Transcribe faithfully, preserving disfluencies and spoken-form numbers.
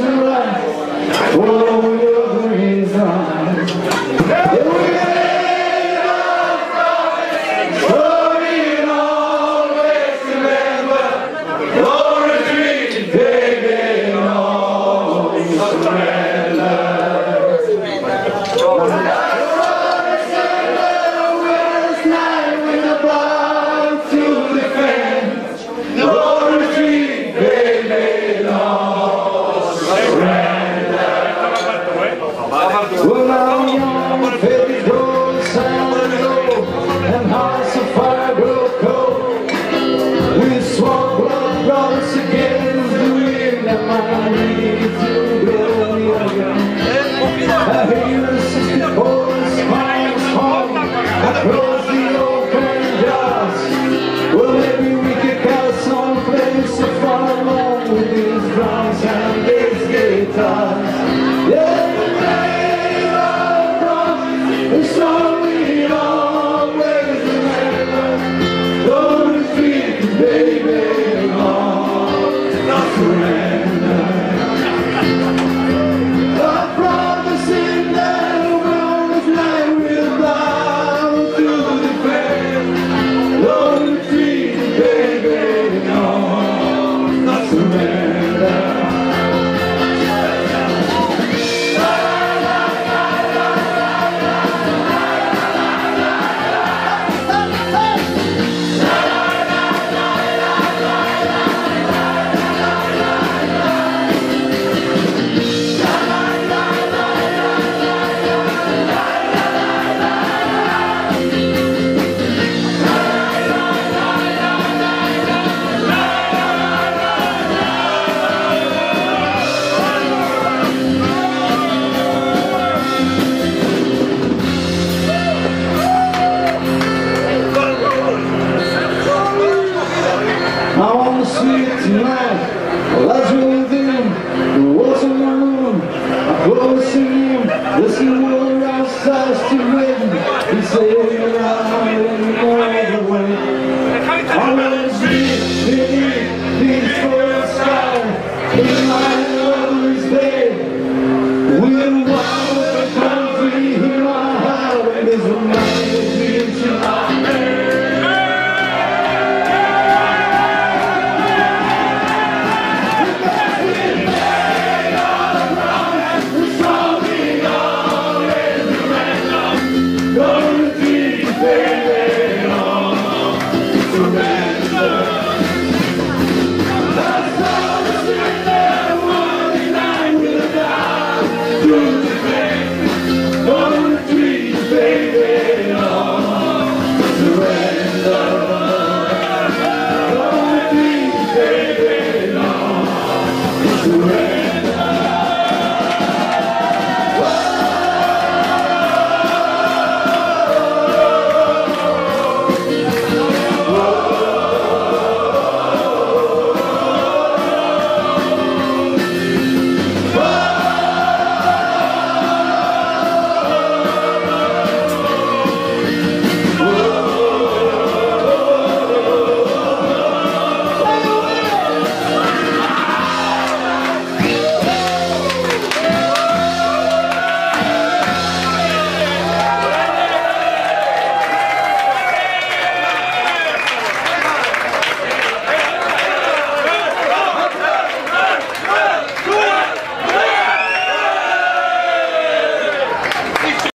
Well, now young baby grows sound low, and hearts of fire grow cold. We swap blood brothers against the wind, and my need to go again. I hear the sixty-four smiles home across the open doors. Well, maybe we could cut some place to far along with these drums and this guitar.